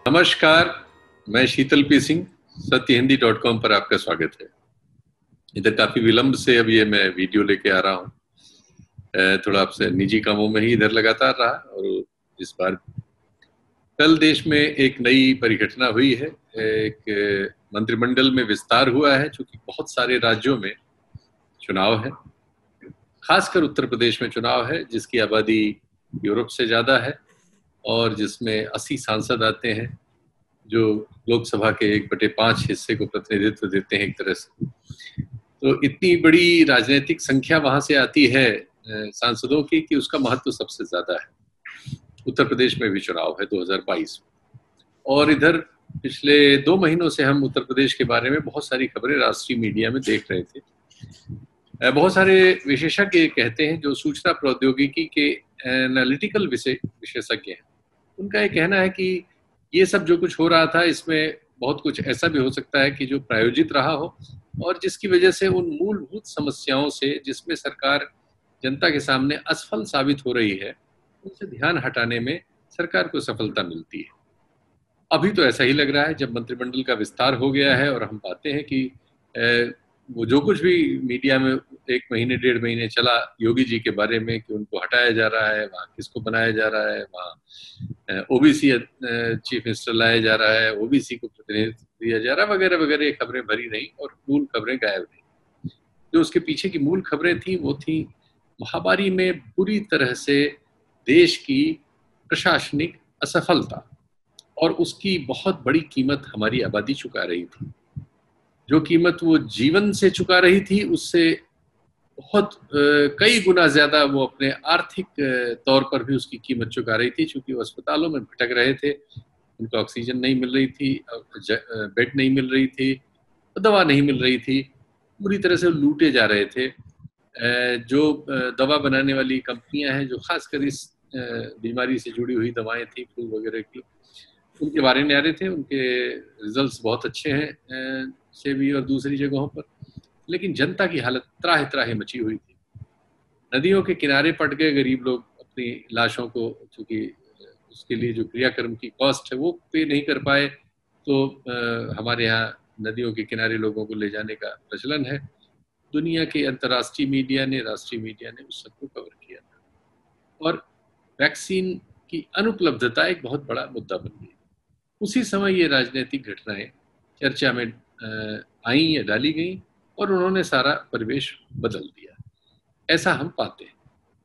नमस्कार, मैं शीतल पी सिंह, सत्यहिंदी.com पर आपका स्वागत है। इधर काफी विलंब से अब ये मैं वीडियो लेके आ रहा हूँ। थोड़ा आपसे निजी कामों में ही इधर लगातार रहा और इस बार कल देश में एक नई परिघटना हुई है। एक मंत्रिमंडल में विस्तार हुआ है, चूंकि बहुत सारे राज्यों में चुनाव है, खासकर उत्तर प्रदेश में चुनाव है जिसकी आबादी यूरोप से ज्यादा है और जिसमें 80 सांसद आते हैं जो लोकसभा के 1/5 हिस्से को प्रतिनिधित्व देते हैं एक तरह से। तो इतनी बड़ी राजनीतिक संख्या वहां से आती है सांसदों की कि उसका महत्व सबसे ज्यादा है। उत्तर प्रदेश में भी चुनाव है 2022 में और इधर पिछले 2 महीनों से हम उत्तर प्रदेश के बारे में बहुत सारी खबरें राष्ट्रीय मीडिया में देख रहे थे। बहुत सारे विशेषज्ञ कहते हैं जो सूचना प्रौद्योगिकी के एनालिटिकल विशेषज्ञ हैं, उनका ये कहना है कि ये सब जो कुछ हो रहा था इसमें बहुत कुछ ऐसा भी हो सकता है कि जो प्रायोजित रहा हो और जिसकी वजह से उन मूलभूत समस्याओं से जिसमें सरकार जनता के सामने असफल साबित हो रही है, उनसे ध्यान हटाने में सरकार को सफलता मिलती है। अभी तो ऐसा ही लग रहा है जब मंत्रिमंडल का विस्तार हो गया है और हम पाते हैं कि वो जो कुछ भी मीडिया में 1 महीने 1.5 महीने चला योगी जी के बारे में कि उनको हटाया जा रहा है, वहाँ किसको बनाया जा रहा है, वहाँ ओबीसी चीफ मिनिस्टर लाया जा रहा है, ओबीसी को प्रतिनिधित्व दिया जा रहा है, वगैरह वगैरह, ये खबरें भरी रही और मूल खबरें गायब रही। जो उसके पीछे की मूल खबरें थी वो थी महामारी में पूरी तरह से देश की प्रशासनिक असफलता और उसकी बहुत बड़ी कीमत हमारी आबादी चुका रही थी। जो कीमत वो जीवन से चुका रही थी उससे बहुत कई गुना ज्यादा वो अपने आर्थिक तौर पर भी उसकी कीमत चुका रही थी, क्योंकि वो अस्पतालों में भटक रहे थे, उनको ऑक्सीजन नहीं मिल रही थी, बेड नहीं मिल रही थी, दवा नहीं मिल रही थी, पूरी तरह से लूटे जा रहे थे। जो दवा बनाने वाली कंपनियां हैं जो खासकर इस बीमारी से जुड़ी हुई दवाएं थी, फ्लू वगैरह की, उनके बारे में आ रहे थे, उनके रिजल्ट्स बहुत अच्छे हैं सेबी और दूसरी जगहों पर, लेकिन जनता की हालत त्राहि त्राहि मची हुई थी। नदियों के किनारे पट गए गरीब लोग अपनी लाशों को, चूंकि उसके लिए जो क्रियाक्रम की कॉस्ट है वो पे नहीं कर पाए, तो हमारे यहाँ नदियों के किनारे लोगों को ले जाने का प्रचलन है। दुनिया के अंतर्राष्ट्रीय मीडिया ने, राष्ट्रीय मीडिया ने उस सबको कवर किया था और वैक्सीन की अनुपलब्धता एक बहुत बड़ा मुद्दा बन गई। उसी समय ये राजनीतिक घटनाएं चर्चा में आई या डाली गई और उन्होंने सारा परिवेश बदल दिया, ऐसा हम पाते हैं।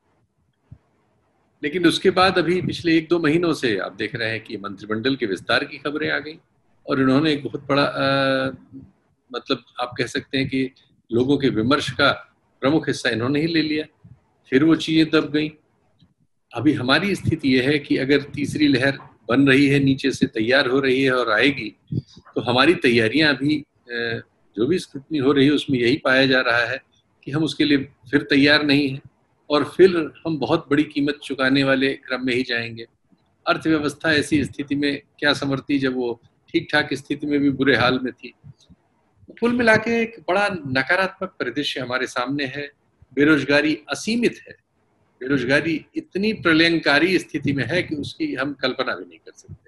लेकिन उसके बाद अभी पिछले 1-2 महीनों से आप देख रहे हैं कि मंत्रिमंडल के विस्तार की खबरें आ गई और इन्होंने एक बहुत बड़ा मतलब आप कह सकते हैं कि लोगों के विमर्श का प्रमुख हिस्सा इन्होंने ही ले लिया। फिर वो चीजें दब गई। अभी हमारी स्थिति यह है कि अगर तीसरी लहर बन रही है, नीचे से तैयार हो रही है और आएगी, तो हमारी तैयारियां अभी जो भी स्क्रूटनी हो रही है उसमें यही पाया जा रहा है कि हम उसके लिए फिर तैयार नहीं हैं और फिर हम बहुत बड़ी कीमत चुकाने वाले क्रम में ही जाएंगे। अर्थव्यवस्था ऐसी स्थिति में क्या संवरती जब वो ठीक ठाक स्थिति में भी बुरे हाल में थी। कुल मिला के एक बड़ा नकारात्मक परिदृश्य हमारे सामने है। बेरोजगारी असीमित है, बेरोजगारी इतनी प्रलयंकारी स्थिति में है कि उसकी हम कल्पना भी नहीं कर सकते।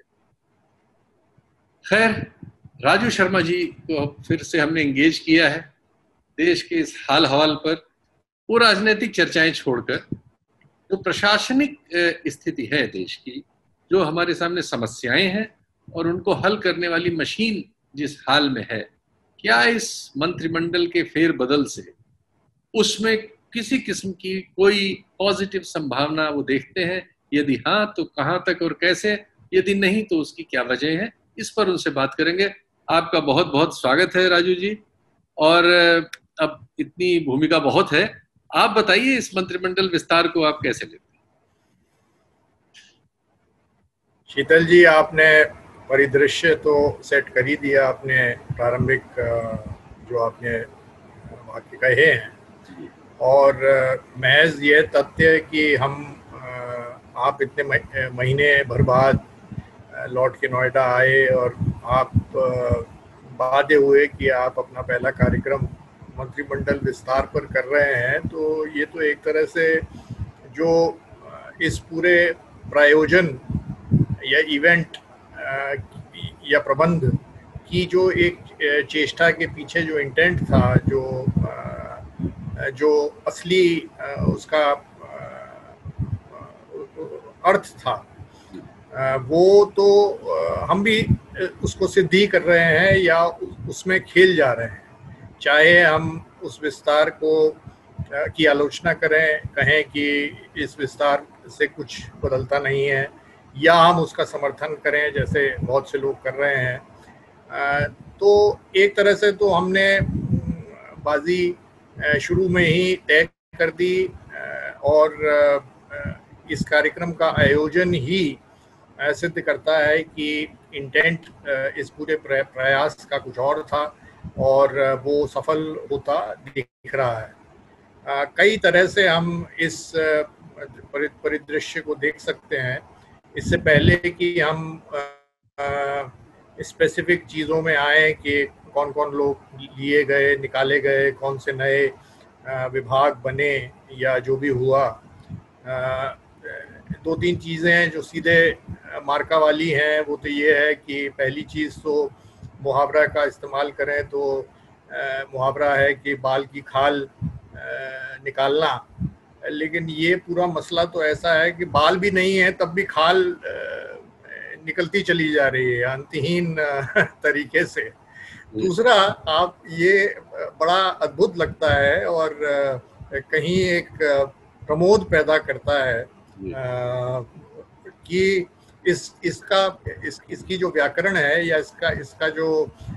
खैर, राजू शर्मा जी को फिर से हमने एंगेज किया है देश के इस हाल हवाल पर। वो राजनीतिक चर्चाएं छोड़कर जो प्रशासनिक स्थिति है देश की, जो हमारे सामने समस्याएं हैं और उनको हल करने वाली मशीन जिस हाल में है, क्या इस मंत्रिमंडल के फेरबदल से उसमें किसी किस्म की कोई पॉजिटिव संभावना वो देखते हैं? यदि हाँ, तो कहां तक और कैसे? यदि नहीं, तो उसकी क्या वजह है? इस पर उनसे बात करेंगे। आपका बहुत बहुत स्वागत है राजू जी। और अब इतनी भूमिका बहुत है, आप बताइए इस मंत्रिमंडल विस्तार को आप कैसे लेते हैं? शीतल जी, आपने परिदृश्य तो सेट कर ही दिया। आपने प्रारंभिक जो आपने वाक्य कहे हैं, और महज ये तथ्य कि हम आप इतने महीने भर बाद लौट के नोएडा आए और आप बाध्य हुए कि आप अपना पहला कार्यक्रम मंत्रिमंडल विस्तार पर कर रहे हैं, तो ये तो एक तरह से जो इस पूरे प्रायोजन या इवेंट या प्रबंध की जो एक चेष्टा के पीछे जो इंटेंट था, जो असली उसका अर्थ था, वो तो हम भी उसको सिद्धि कर रहे हैं या उसमें खेल जा रहे हैं। चाहे हम उस विस्तार को की आलोचना करें, कहें कि इस विस्तार से कुछ बदलता नहीं है, या हम उसका समर्थन करें जैसे बहुत से लोग कर रहे हैं, तो एक तरह से तो हमने बाजी शुरू में ही तय कर दी, और इस कार्यक्रम का आयोजन ही सिद्ध करता है कि इंटेंट इस पूरे प्रयास का कुछ और था और वो सफल होता दिख रहा है। कई तरह से हम इस परिदृश्य को देख सकते हैं। इससे पहले कि हम स्पेसिफिक चीज़ों में आए कि कौन कौन लोग लिए गए, निकाले गए, कौन से नए विभाग बने या जो भी हुआ, दो तीन चीज़ें हैं जो सीधे मार्का वाली हैं। वो तो ये है कि पहली चीज़ तो मुहावरा का इस्तेमाल करें तो मुहावरा है कि बाल की खाल निकालना, लेकिन ये पूरा मसला तो ऐसा है कि बाल भी नहीं है तब भी खाल निकलती चली जा रही है अंतहीन तरीके से। दूसरा, आप ये बड़ा अद्भुत लगता है और कहीं एक प्रमोद पैदा करता है कि इसकी जो व्याकरण है या इसका जो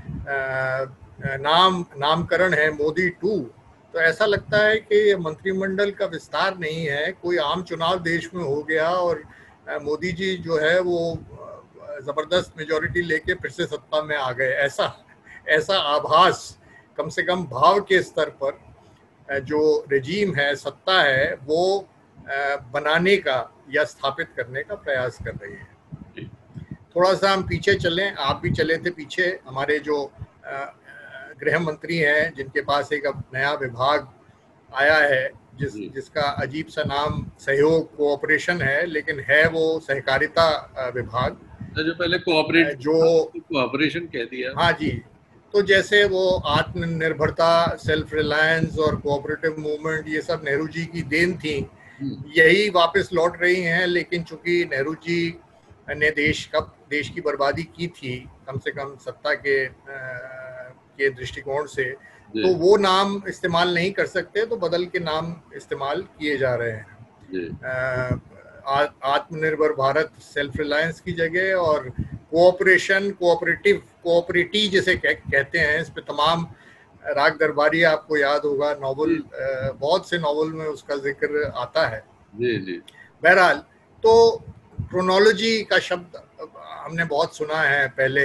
नामकरण है मोदी 2, तो ऐसा लगता है कि मंत्रिमंडल का विस्तार नहीं है, कोई आम चुनाव देश में हो गया और मोदी जी जो है वो जबरदस्त मेजॉरिटी लेके फिर से सत्ता में आ गए। ऐसा आभास कम से कम भाव के स्तर पर जो रेजीम है, सत्ता है, वो बनाने का या स्थापित करने का प्रयास कर रही है। थोड़ा सा हम पीछे चलें, आप भी चले थे पीछे। हमारे जो गृह मंत्री हैं जिनके पास एक अब नया विभाग आया है जिसका अजीब सा नाम सहयोग कोऑपरेशन है, लेकिन है वो सहकारिता विभाग, जो पहले कोऑपरेशन कह दिया। हाँ जी, तो जैसे वो आत्मनिर्भरता, सेल्फ रिलायंस और कोऑपरेटिव मूवमेंट, ये सब नेहरू जी की देन थी, यही वापस लौट रही हैं। लेकिन चूंकि नेहरू जी ने देश की बर्बादी की थी, कम से कम सत्ता के दृष्टिकोण से, तो वो नाम इस्तेमाल नहीं कर सकते, तो बदल के नाम इस्तेमाल किए जा रहे हैं। आत्मनिर्भर भारत सेल्फ रिलायंस की जगह, और कोऑपरेशन कोऑपरेटिव जिसे कहते हैं, इस पे तमाम राग दरबारी आपको याद होगा, नॉवल, बहुत से नॉवल में उसका जिक्र आता है। बहरहाल, तो क्रोनोलॉजी का शब्द हमने बहुत सुना है पहले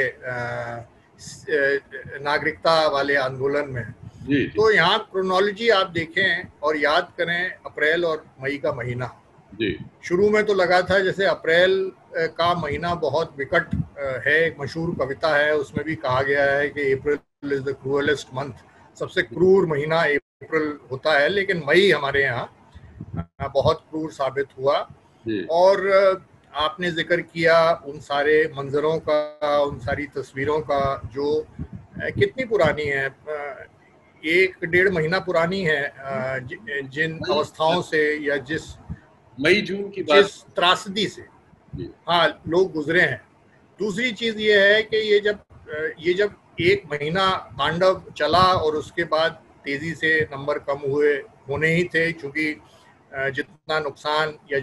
नागरिकता वाले आंदोलन में। तो यहाँ क्रोनोलॉजी आप देखें और याद करें अप्रैल और मई का महीना। शुरू में तो लगा था जैसे अप्रैल का महीना बहुत विकट है, एक मशहूर कविता है, उसमें भी कहा गया है कि April is the cruellest month, सबसे क्रूर महीना अप्रैल होता है। लेकिन मई हमारे यहाँ बहुत क्रूर साबित हुआ। और आपने जिक्र किया उन सारे मंजरों का, उन सारी तस्वीरों का जो कितनी पुरानी है, 1-1.5 महीना पुरानी है, जिन अवस्थाओं से या जिस मई जून की बात, जिस त्रासदी से हाँ लोग गुजरे हैं। दूसरी चीज ये है कि ये जब 1 महीना तांडव चला और उसके बाद तेजी से नंबर कम होने ही थे, क्योंकि जितना नुकसान या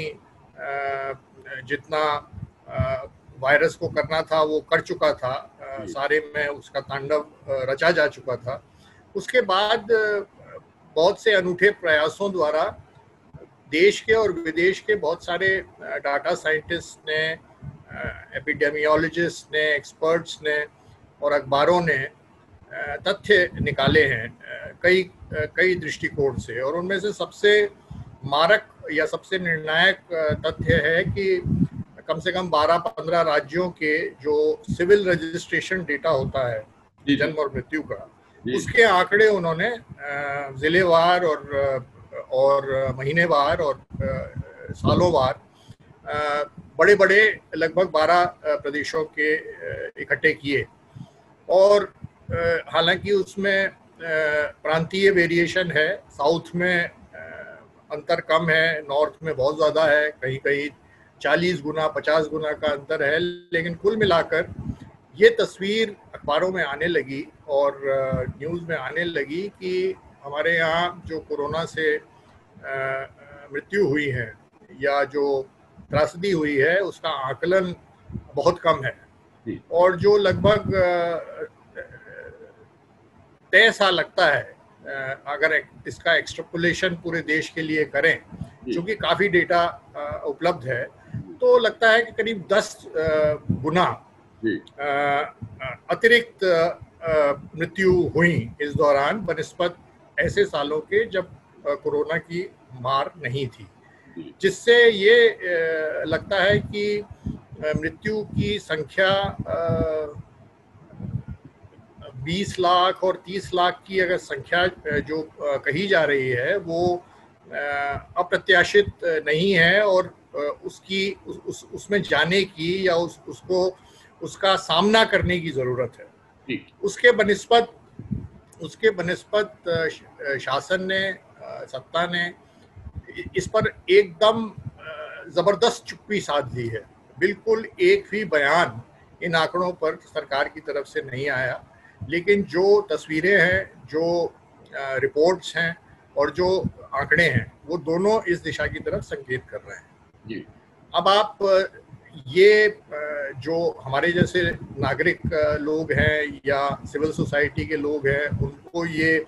जितना वायरस को करना था वो कर चुका था, सारे में उसका तांडव रचा जा चुका था। उसके बाद बहुत से अनूठे प्रयासों द्वारा देश के और विदेश के बहुत सारे डाटा साइंटिस्ट ने, एपिडेमियोलॉजिस्ट ने, एक्सपर्ट्स ने और अखबारों ने तथ्य निकाले हैं कई दृष्टिकोण से, और उनमें से सबसे मारक या सबसे निर्णायक तथ्य है कि कम से कम 12-15 राज्यों के जो सिविल रजिस्ट्रेशन डेटा होता है जन्म और मृत्यु का, उसके आंकड़े उन्होंने जिलेवार और महीनेवार और सालों वार बड़े बड़े लगभग 12 प्रदेशों के इकट्ठे किए। और हालांकि उसमें प्रांतीय वेरिएशन है, साउथ में अंतर कम है, नॉर्थ में बहुत ज़्यादा है, कहीं कहीं 40 गुना 50 गुना का अंतर है, लेकिन कुल मिलाकर ये तस्वीर अखबारों में आने लगी और न्यूज़ में आने लगी कि हमारे यहाँ जो कोरोना से मृत्यु हुई है या जो त्रासदी हुई है उसका आकलन बहुत कम है, और जो लगभग तय सा लगता है अगर इसका एक्सट्रपोलेशन पूरे देश के लिए करें, क्योंकि काफ़ी डेटा उपलब्ध है, तो लगता है कि करीब 10 गुना अतिरिक्त मृत्यु हुई इस दौरान बनिस्बत ऐसे सालों के जब कोरोना की मार नहीं थी, जिससे ये लगता है कि मृत्यु की संख्या 20 लाख और 30 लाख की अगर संख्या जो कही जा रही है वो अप्रत्याशित नहीं है, और उसमें जाने की या उसको उसका सामना करने की ज़रूरत है। उसके बनिस्बत शासन ने, सत्ता ने इस पर एकदम ज़बरदस्त चुप्पी साध ली है। बिल्कुल एक भी बयान इन आंकड़ों पर सरकार की तरफ से नहीं आया, लेकिन जो तस्वीरें हैं, जो रिपोर्ट्स हैं और जो आंकड़े हैं, वो दोनों इस दिशा की तरफ संकेत कर रहे हैं। अब आप ये जो हमारे जैसे नागरिक लोग हैं या सिविल सोसाइटी के लोग हैं, उनको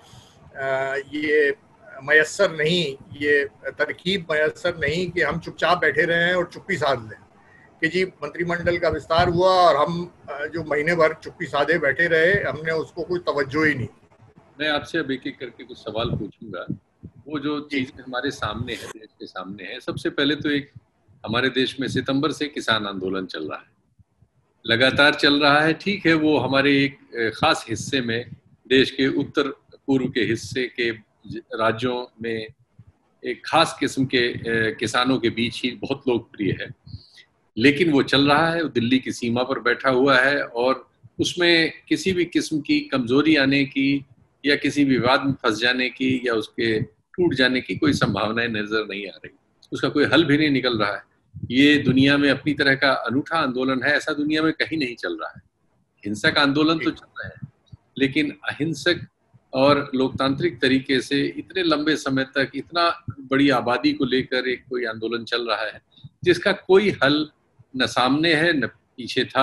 ये मयस्सर नहीं, ये तरकीब मयस्सर नहीं कि हम चुपचाप बैठे रहें और चुप्पी साध लें कि जी मंत्रिमंडल का विस्तार हुआ और हम जो महीने भर चुप्पी साधे बैठे रहे, हमने उसको कोई तवज्जो ही नहीं। मैं आपसे अब एक एक करके कुछ सवाल पूछूंगा। वो जो चीजें हमारे सामने है, देश के सामने है, सबसे पहले तो एक हमारे देश में सितंबर से किसान आंदोलन चल रहा है, लगातार चल रहा है। ठीक है, वो हमारे एक खास हिस्से में, देश के उत्तर पूर्व के हिस्से के राज्यों में एक खास किस्म के किसानों के बीच ही बहुत लोकप्रिय है, लेकिन वो चल रहा है, वो दिल्ली की सीमा पर बैठा हुआ है और उसमें किसी भी किस्म की कमजोरी आने की या किसी विवाद में फंस जाने की या उसके टूट जाने की कोई संभावनाएं नजर नहीं आ रही। उसका कोई हल भी नहीं निकल रहा है। ये दुनिया में अपनी तरह का अनूठा आंदोलन है, ऐसा दुनिया में कहीं नहीं चल रहा है। हिंसक आंदोलन तो चल रहे हैं, लेकिन अहिंसक और लोकतांत्रिक तरीके से इतने लंबे समय तक इतना बड़ी आबादी को लेकर एक कोई आंदोलन चल रहा है जिसका कोई हल न सामने है न पीछे था।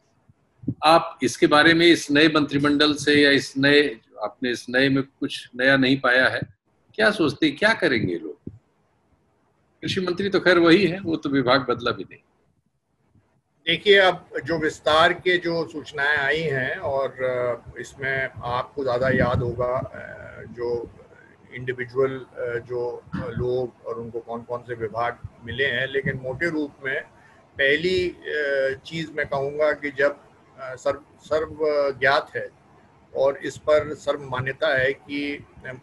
आप इसके बारे में इस नए मंत्रिमंडल से या आपने इस नए में कुछ नया नहीं पाया है, क्या सोचते, क्या करेंगे लोग? कृषि मंत्री तो खैर वही है, वो तो विभाग बदला भी नहीं। देखिए, अब जो विस्तार के जो सूचनाएं आई हैं, और इसमें आपको ज़्यादा याद होगा जो इंडिविजुअल जो लोग और उनको कौन कौन से विभाग मिले हैं, लेकिन मोटे रूप में पहली चीज़ मैं कहूँगा कि जब सर्व ज्ञात है और इस पर सर्व मान्यता है कि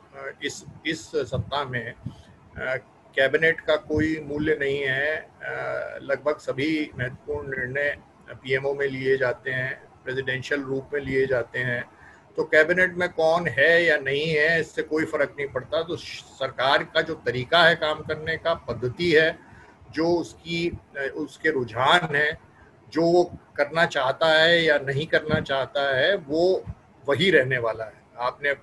इस सत्ता में कैबिनेट का कोई मूल्य नहीं है, लगभग सभी महत्वपूर्ण निर्णय पीएमओ में लिए जाते हैं, प्रेसिडेंशियल रूप में लिए जाते हैं, तो कैबिनेट में कौन है या नहीं है इससे कोई फर्क नहीं पड़ता। तो सरकार का जो तरीका है काम करने का, पद्धति है, जो उसके रुझान है, जो वो करना चाहता है या नहीं करना चाहता है, वो वही रहने वाला है। आपने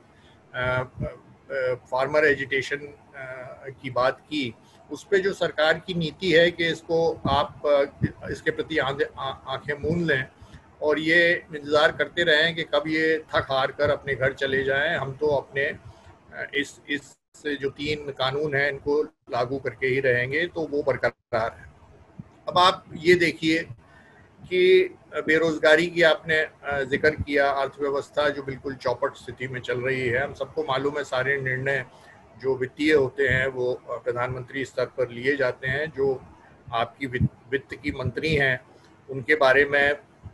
फार्मर एजिटेशन की बात की, उस पे जो सरकार की नीति है कि इसको आप इसके प्रति आंखें मूंद लें और ये इंतज़ार करते रहें कि कब ये थक हार कर अपने घर चले जाएं, हम तो अपने इस जो 3 कानून हैं इनको लागू करके ही रहेंगे, तो वो बरकरार है। अब आप ये देखिए कि बेरोजगारी की आपने जिक्र किया, अर्थव्यवस्था जो बिल्कुल चौपट स्थिति में चल रही है। हम सबको मालूम है सारे निर्णय जो वित्तीय होते हैं वो प्रधानमंत्री स्तर पर लिए जाते हैं। जो आपकी वित्त की मंत्री हैं उनके बारे में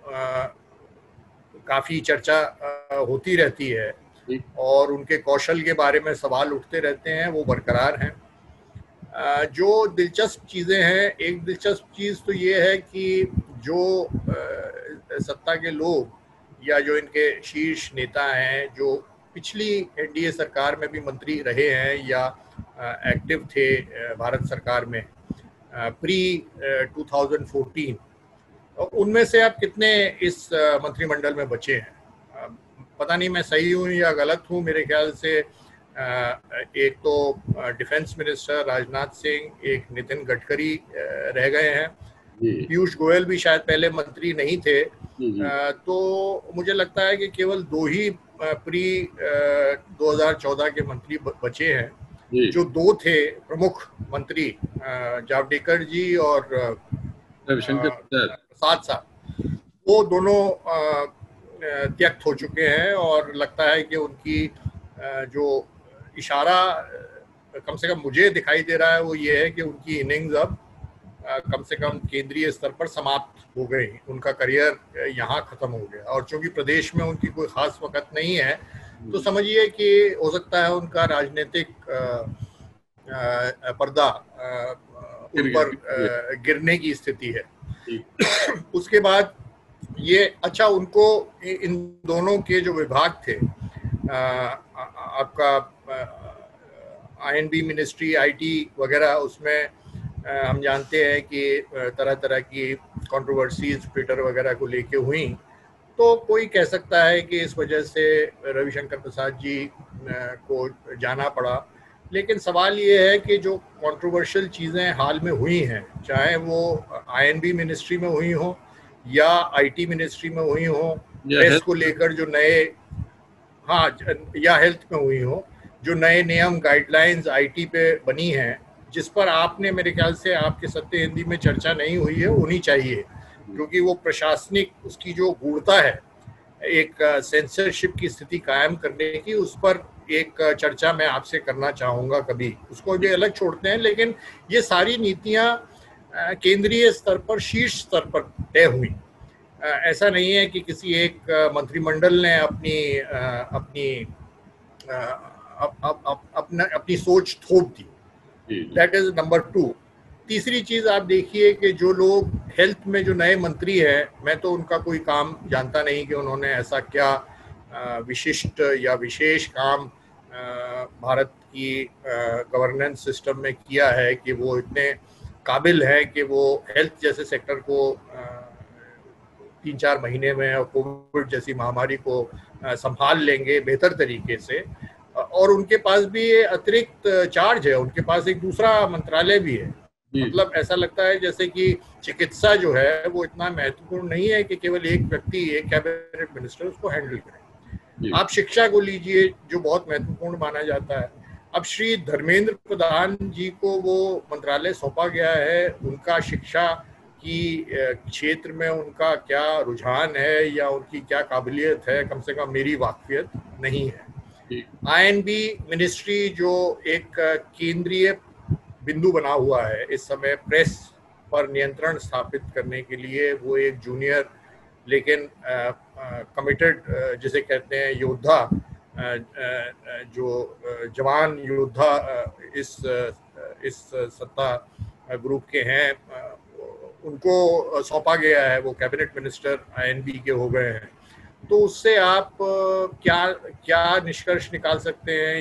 काफ़ी चर्चा होती रहती है और उनके कौशल के बारे में सवाल उठते रहते हैं, वो बरकरार हैं। जो दिलचस्प चीज़ें हैं, एक दिलचस्प चीज़ तो ये है कि जो सत्ता के लोग या जो इनके शीर्ष नेता हैं, जो पिछली एनडीए सरकार में भी मंत्री रहे हैं या एक्टिव थे भारत सरकार में प्री 2014, उनमें से आप कितने इस मंत्रिमंडल में बचे हैं? पता नहीं मैं सही हूँ या गलत हूँ, मेरे ख्याल से एक तो डिफेंस मिनिस्टर राजनाथ सिंह, एक नितिन गडकरी रह गए हैं, पीयूष गोयल भी शायद पहले मंत्री नहीं थे। तो मुझे लगता है कि केवल 2 ही प्री 2014 के मंत्री बचे हैं, जो 2 थे प्रमुख मंत्री, जावड़ेकर जी और प्रसाद साहब, वो दोनों त्यक्त हो चुके हैं। और लगता है कि उनकी जो इशारा कम से कम मुझे दिखाई दे रहा है वो ये है कि उनकी इनिंग्स अब कम से कम केंद्रीय स्तर पर समाप्त हो गई, उनका करियर यहाँ खत्म हो गया। और चूंकि प्रदेश में उनकी कोई खास वक्त नहीं है, तो समझिए कि हो सकता है उनका राजनीतिक पर्दा उन पर गिरने की स्थिति है। उसके बाद ये अच्छा, उनको इन दोनों के जो विभाग थे, आपका आईएनबी मिनिस्ट्री, आईटी वगैरह, उसमें हम जानते हैं कि तरह तरह की कंट्रोवर्सीज ट्विटर वगैरह को लेके हुई। तो कोई कह सकता है कि इस वजह से रविशंकर प्रसाद जी को जाना पड़ा। लेकिन सवाल ये है कि जो कंट्रोवर्शियल चीज़ें हाल में हुई हैं, चाहे वो आईएनबी मिनिस्ट्री में हुई हो या आईटी मिनिस्ट्री में हुई हो, प्रेस को लेकर जो नए, या हेल्थ में हुई हो, जो नए नियम गाइडलाइंस आईटी पे बनी हैं, जिस पर आपने, मेरे ख्याल से आपके सत्य हिंदी में चर्चा नहीं हुई है, होनी चाहिए, क्योंकि वो प्रशासनिक उसकी जो गूढ़ता है, एक सेंसरशिप की स्थिति कायम करने की, उस पर एक चर्चा मैं आपसे करना चाहूँगा कभी। उसको भी अलग छोड़ते हैं, लेकिन ये सारी नीतियाँ केंद्रीय स्तर पर, शीर्ष स्तर पर तय हुई। ऐसा नहीं है कि किसी एक मंत्रिमंडल ने अपनी सोच थोप दी। That is number 2। तीसरी चीज आप देखिए कि जो लोग हेल्थ में जो नए मंत्री हैं, मैं तो उनका कोई काम जानता नहीं कि उन्होंने ऐसा क्या विशिष्ट या विशेष काम भारत की गवर्नेंस सिस्टम में किया है कि वो इतने काबिल है कि वो हेल्थ जैसे सेक्टर को 3-4 महीने में और कोविड जैसी महामारी को संभाल लेंगे बेहतर तरीके से। और उनके पास भी अतिरिक्त चार्ज है, उनके पास एक दूसरा मंत्रालय भी है। मतलब ऐसा लगता है जैसे कि चिकित्सा जो है वो इतना महत्वपूर्ण नहीं है कि केवल एक व्यक्ति, एक कैबिनेट मिनिस्टर उसको हैंडल करे। आप शिक्षा को लीजिए, जो बहुत महत्वपूर्ण माना जाता है। अब श्री धर्मेंद्र प्रधान जी को वो मंत्रालय सौंपा गया है, उनका शिक्षा की क्षेत्र में उनका क्या रुझान है या उनकी क्या काबिलियत है, कम से कम मेरी वाकफियत नहीं है। आईएनबी मिनिस्ट्री जो एक केंद्रीय बिंदु बना हुआ है इस समय प्रेस पर नियंत्रण स्थापित करने के लिए, वो एक जूनियर लेकिन कमिटेड, जिसे कहते हैं योद्धा, जो जवान योद्धा इस सत्ता ग्रुप के हैं, उनको सौंपा गया है। वो कैबिनेट मिनिस्टर आईएनबी के हो गए हैं। तो उससे आप क्या निष्कर्ष निकाल सकते हैं,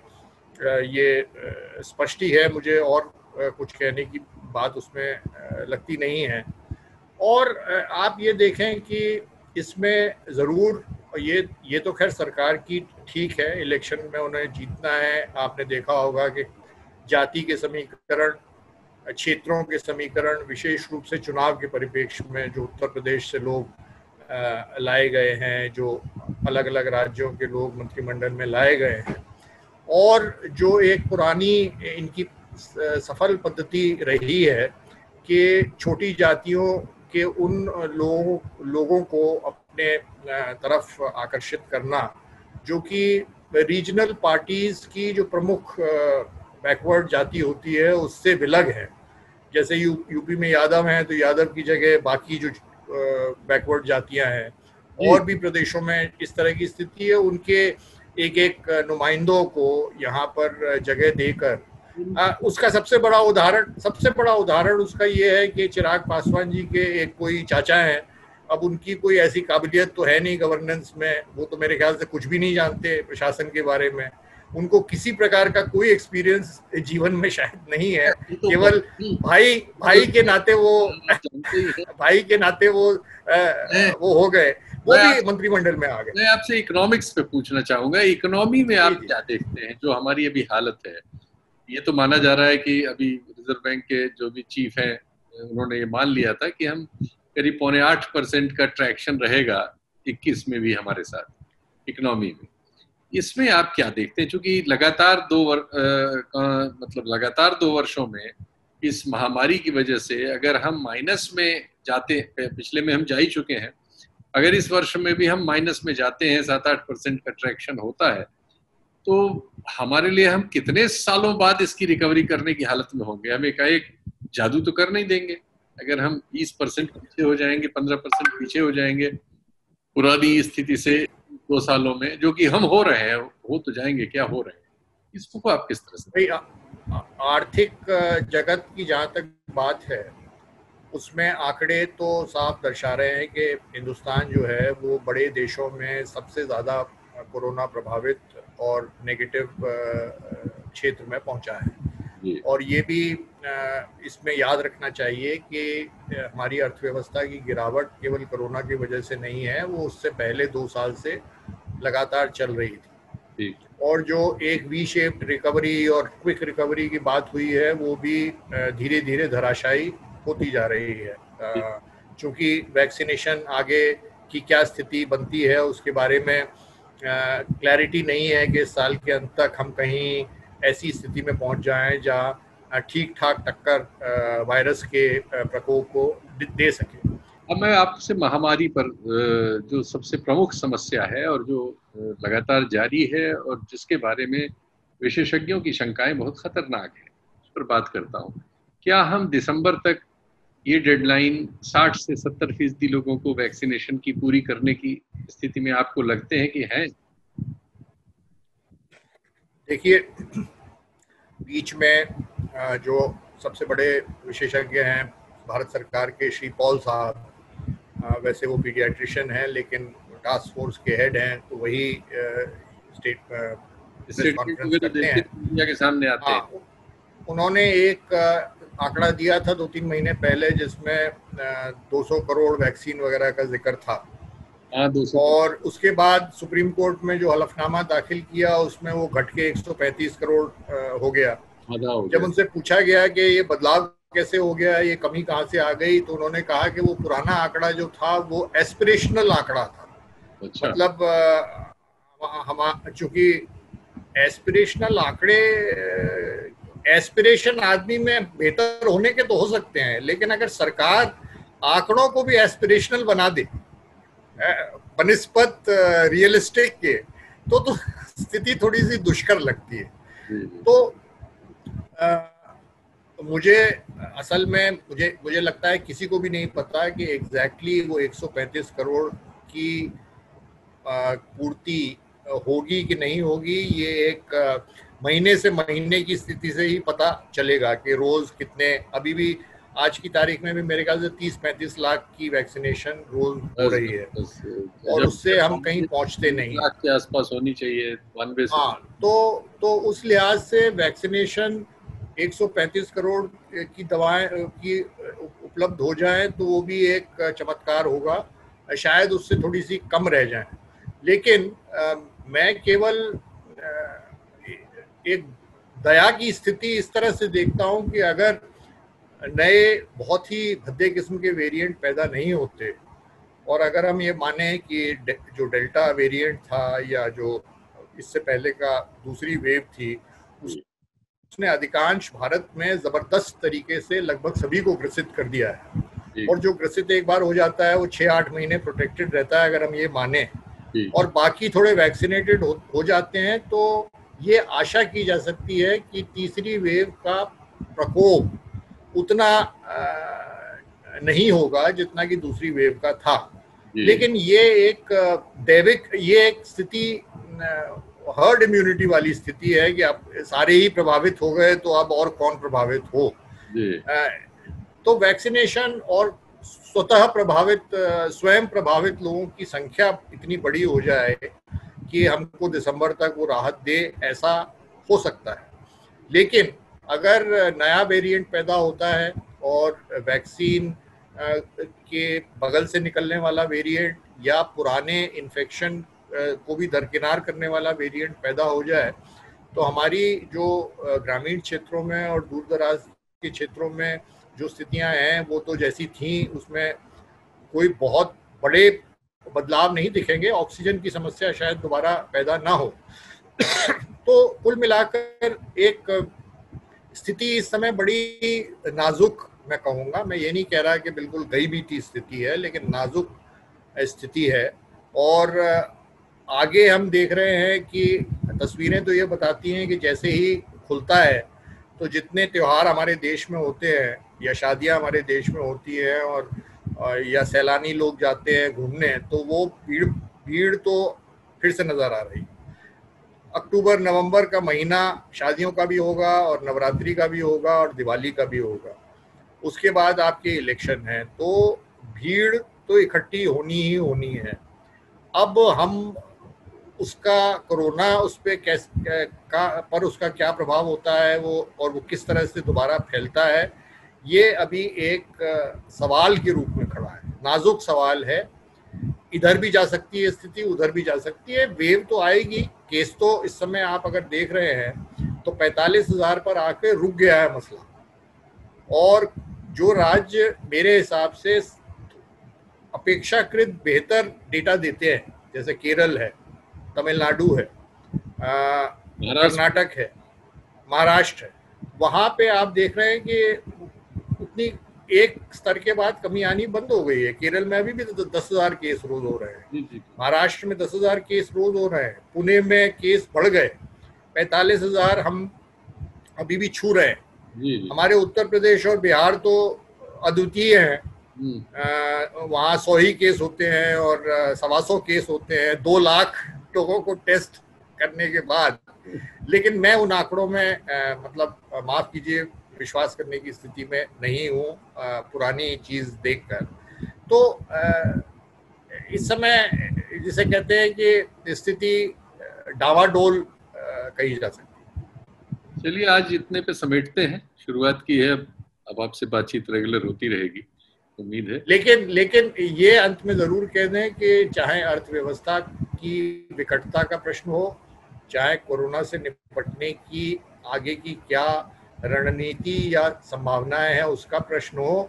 ये स्पष्ट ही है, मुझे और कुछ कहने की बात उसमें लगती नहीं है। और आप ये देखें कि इसमें ज़रूर ये तो खैर सरकार की ठीक है, इलेक्शन में उन्हें जीतना है। आपने देखा होगा कि जाति के समीकरण, क्षेत्रों के समीकरण, विशेष रूप से चुनाव के परिप्रेक्ष्य में जो उत्तर प्रदेश से लोग लाए गए हैं, जो अलग अलग राज्यों के लोग मंत्रिमंडल में लाए गए हैं, और जो एक पुरानी इनकी सफल पद्धति रही है कि छोटी जातियों के उन लोगों को अपने तरफ आकर्षित करना जो कि रीजनल पार्टीज की जो प्रमुख बैकवर्ड जाति होती है उससे विलग है। जैसे यूपी में यादव हैं तो यादव की जगह बाकी जो बैकवर्ड जातियां हैं, और भी प्रदेशों में इस तरह की स्थिति है। उनके एक नुमाइंदों को यहाँ पर जगह देकर उसका सबसे बड़ा उदाहरण उसका ये है कि चिराग पासवान जी के एक कोई चाचा हैं, अब उनकी कोई ऐसी काबिलियत तो है नहीं गवर्नेंस में, वो तो मेरे ख्याल से कुछ भी नहीं जानते प्रशासन के बारे में, उनको किसी प्रकार का कोई एक्सपीरियंस जीवन में शायद नहीं है, केवल भाई के नाते वो हो गए, वो भी मंत्रिमंडल में आ गए। मैं आपसे इकोनॉमिक्स पे पूछना चाहूंगा, इकोनॉमी में आप क्या देखते हैं जो हमारी अभी हालत है? ये तो माना जा रहा है कि अभी रिजर्व बैंक के जो भी चीफ हैं उन्होंने ये मान लिया था कि हम करीब 7.25% का ट्रैक्शन रहेगा 21 में भी हमारे साथ इकोनॉमी में। इसमें आप क्या देखते हैं, क्योंकि लगातार लगातार 2 वर्षों में इस महामारी की वजह से अगर हम माइनस में जाते, पिछले में हम जा ही चुके हैं, अगर इस वर्ष में भी हम माइनस में जाते हैं, 7-8% का ट्रैक्शन होता है, तो हमारे लिए हम कितने सालों बाद इसकी रिकवरी करने की हालत में होंगे? हम एकाएक जादू तो कर नहीं देंगे। अगर हम 20% पीछे हो जाएंगे, 15% पीछे हो जाएंगे पुरानी स्थिति से 2 सालों में, जो कि हम हो रहे हैं, हो तो जाएंगे, क्या हो रहे हैं, इसको आप किस तरह से? आर्थिक जगत की जहाँ तक बात है, उसमें आंकड़े तो साफ दर्शा रहे हैं कि हिंदुस्तान जो है वो बड़े देशों में सबसे ज़्यादा कोरोना प्रभावित और नेगेटिव क्षेत्र में पहुंचा है। और ये भी इसमें याद रखना चाहिए कि हमारी अर्थव्यवस्था की गिरावट केवल कोरोना की वजह से नहीं है, वो उससे पहले 2 साल से लगातार चल रही थी। और जो एक वी शेप्ड रिकवरी और क्विक रिकवरी की बात हुई है, वो भी धीरे धीरे धराशायी होती जा रही है। चूँकि वैक्सीनेशन आगे की क्या स्थिति बनती है उसके बारे में क्लैरिटी नहीं है कि इस साल के अंत तक हम कहीं ऐसी स्थिति में पहुंच जाएं जहां ठीक ठाक टक्कर वायरस के प्रकोप को दे सके। अब मैं आपसे महामारी पर जो सबसे प्रमुख समस्या है और जो लगातार जारी है और जिसके बारे में विशेषज्ञों की शंकाएं बहुत खतरनाक है, उस पर बात करता हूं। क्या हम दिसंबर तक ये डेडलाइन 60 से 70% लोगों को वैक्सीनेशन की पूरी करने की स्थिति में आपको लगते हैं कि हैं? देखिए, बीच में जो सबसे बड़े विशेषज्ञ हैं भारत सरकार के श्री पॉल साहब, वैसे वो पीडियाट्रिशियन हैं लेकिन टास्क फोर्स के हेड हैं, तो वही स्टेट कॉन्फ्रेंस करते हैं, मीडिया के सामने आते हैं। उन्होंने एक आंकड़ा दिया था 2-3 महीने पहले जिसमें 200 करोड़ वैक्सीन वगैरह का जिक्र था। और उसके बाद सुप्रीम कोर्ट में जो हलफनामा दाखिल किया उसमें वो घट के 135 करोड़ हो गया। जब उनसे पूछा गया कि ये बदलाव कैसे हो गया, ये कमी कहाँ से आ गई, तो उन्होंने कहा कि वो पुराना आंकड़ा जो था वो एस्पिरेशनल आंकड़ा था। अच्छा। मतलब हम चूंकि एस्पिरेशनल आंकड़े, एस्पिरेशन आदमी में बेहतर होने के तो हो सकते हैं, लेकिन अगर सरकार आंकड़ों को भी एस्पिरेशनल बना दे बनिस्बत रियलिस्टिक के, तो स्थिति थोड़ी सी दुष्कर लगती है। तो मुझे असल में मुझे लगता है किसी को भी नहीं पता कि एग्जैक्टली वो 135 करोड़ की पूर्ति होगी कि नहीं होगी। ये एक महीने से महीने की स्थिति से ही पता चलेगा कि रोज कितने, अभी भी आज की तारीख में भी मेरे ख्याल से 30-35 लाख की वैक्सीनेशन रोज हो रही है और उससे हम कहीं पहुंचते नहीं, लाख के आसपास होनी चाहिए। हाँ, तो उस लिहाज से वैक्सीनेशन 135 करोड़ की दवाएं की उपलब्ध हो जाए तो वो भी एक चमत्कार होगा, शायद उससे थोड़ी सी कम रह जाए। लेकिन मैं केवल एक दया की स्थिति इस तरह से देखता हूं कि अगर नए बहुत ही भद्दे किस्म के वेरिएंट पैदा नहीं होते और अगर हम ये माने कि जो डेल्टा वेरिएंट था या जो इससे पहले का दूसरी वेव थी, उसने अधिकांश भारत में जबरदस्त तरीके से लगभग सभी को ग्रसित कर दिया है। और जो ग्रसित एक बार हो जाता है वो 6-8 महीने प्रोटेक्टेड रहता है, अगर हम ये माने, और बाकी थोड़े वैक्सीनेटेड हो जाते हैं, तो ये आशा की जा सकती है कि तीसरी वेव का प्रकोप उतना नहीं होगा जितना कि दूसरी वेव का था। लेकिन ये एक दैविक, ये एक स्थिति हर्ड इम्यूनिटी वाली स्थिति है कि आप सारे ही प्रभावित हो गए तो अब और कौन प्रभावित हो। तो वैक्सीनेशन और स्वतः प्रभावित स्वयं प्रभावित लोगों की संख्या इतनी बड़ी हो जाए कि हमको दिसंबर तक वो राहत दे, ऐसा हो सकता है। लेकिन अगर नया वेरिएंट पैदा होता है और वैक्सीन के बगल से निकलने वाला वेरिएंट या पुराने इन्फेक्शन को भी दरकिनार करने वाला वेरिएंट पैदा हो जाए, तो हमारी जो ग्रामीण क्षेत्रों में और दूर दराज के क्षेत्रों में जो स्थितियां हैं वो तो जैसी थी, उसमें कोई बहुत बड़े बदलाव नहीं दिखेंगे। ऑक्सीजन की समस्या शायद दोबारा पैदा ना हो। तो कुल मिलाकर एक स्थिति इस समय बड़ी नाजुक, मैं कहूँगा, मैं ये नहीं कह रहा कि बिल्कुल गई बीती स्थिति है, लेकिन नाजुक स्थिति है। और आगे हम देख रहे हैं कि तस्वीरें तो ये बताती हैं कि जैसे ही खुलता है तो जितने त्योहार हमारे देश में होते हैं या शादियां हमारे देश में होती हैं और या सैलानी लोग जाते हैं घूमने, तो वो भीड़ तो फिर से नजर आ रही। अक्टूबर नवंबर का महीना शादियों का भी होगा और नवरात्रि का भी होगा और दिवाली का भी होगा। उसके बाद आपके इलेक्शन है, तो भीड़ तो इकट्ठी होनी ही होनी है। अब हम उसका कोरोना उस पे पर उसका क्या प्रभाव होता है वो, और वो किस तरह से दोबारा फैलता है, ये अभी एक सवाल के रूप में खड़ा है। नाजुक सवाल है। इधर भी जा सकती है स्थिति, उधर भी जा सकती है। वेव तो आएगी। केस तो इस समय आप अगर देख रहे हैं तो 45,000 पर आके रुक गया है मसला। और जो राज्य मेरे हिसाब से अपेक्षाकृत बेहतर डेटा देते हैं, जैसे केरल है, तमिलनाडु है, कर्नाटक है, महाराष्ट्र है, वहां पे आप देख रहे हैं कि उतनी एक स्तर के बाद कमी आनी बंद हो गई है। केरल में अभी भी 10,000 केस रोज हो रहे हैं, महाराष्ट्र में 10,000 केस रोज हो रहे हैं, पुणे में केस बढ़ गए, 45,000 हम अभी भी छू रहे हैं। हमारे उत्तर प्रदेश और बिहार तो अद्वितीय हैं। वहाँ 100 ही केस होते हैं और 125 केस होते हैं 2 लाख लोगों को टेस्ट करने के बाद। लेकिन मैं उन आंकड़ों में मतलब माफ कीजिए, विश्वास करने की स्थिति में नहीं हूँ पुरानी चीज देखकर। तो इस समय जिसे कहते हैं कि स्थिति डावाडोल कही जा सकती है। चलिए आज इतने पे समेटते हैं, शुरुआत की है, अब आपसे बातचीत रेगुलर होती रहेगी, उम्मीद है। लेकिन ये अंत में जरूर कह दें कि चाहे अर्थव्यवस्था की विकटता का प्रश्न हो, चाहे कोरोना से निपटने की आगे की क्या रणनीति या संभावनाएं हैं उसका प्रश्न हो,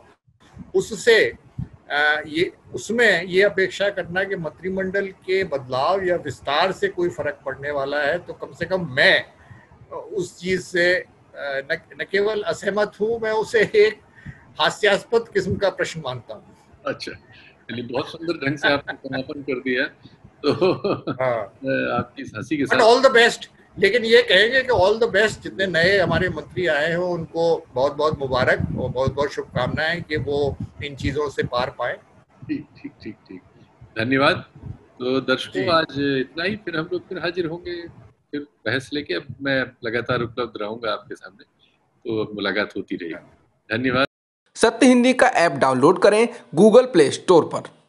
उसमें ये अपेक्षा करना कि मंत्रिमंडल के बदलाव या विस्तार से कोई फर्क पड़ने वाला है, तो कम से कम मैं उस चीज से न केवल असहमत हूं, मैं उसे एक हास्यास्पद किस्म का प्रश्न मानता हूँ। अच्छा, चलिए, बहुत सुंदर ढंग से आपने समापन कर दिया, तो आपकी हंसी के साथ ऑल द बेस्ट। लेकिन ये कहेंगे कि ऑल द बेस्ट, जितने नए हमारे मंत्री आए हो उनको बहुत बहुत मुबारक और बहुत बहुत शुभकामनाएं कि वो इन चीजों से पार पाए। ठीक, धन्यवाद। तो दर्शकों, आज इतना ही, फिर हम लोग फिर हाजिर होंगे, फिर बहस लेके। अब मैं लगातार उपलब्ध रहूंगा आपके सामने, तो मुलाकात होती रहेगी। धन्यवाद। सत्य हिंदी का ऐप डाउनलोड करें गूगल प्ले स्टोर पर।